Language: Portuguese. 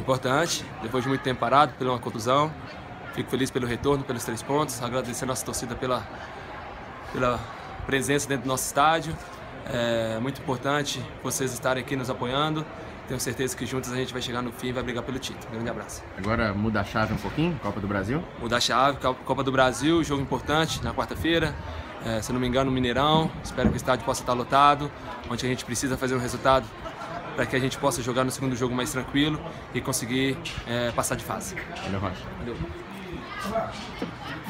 Importante, depois de muito tempo parado, pela uma contusão. Fico feliz pelo retorno, pelos 3 pontos, agradecer a nossa torcida pela presença dentro do nosso estádio. É muito importante vocês estarem aqui nos apoiando. Tenho certeza que juntos a gente vai chegar no fim e vai brigar pelo título. Grande abraço. Agora muda a chave um pouquinho, Copa do Brasil? Muda a chave, Copa do Brasil, jogo importante na quarta-feira. Se não me engano, no Mineirão. Espero que o estádio possa estar lotado, onde a gente precisa fazer um resultado para que a gente possa jogar no segundo jogo mais tranquilo e conseguir passar de fase. Valeu, Rocha. Valeu.